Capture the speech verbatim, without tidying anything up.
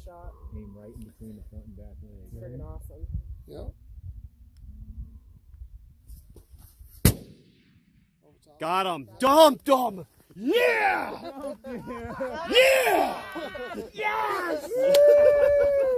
shot. Aim right in between the front and back legs. Friggin' awesome. Yep. Got him. Dumped him. Yeah! Yeah! Yes!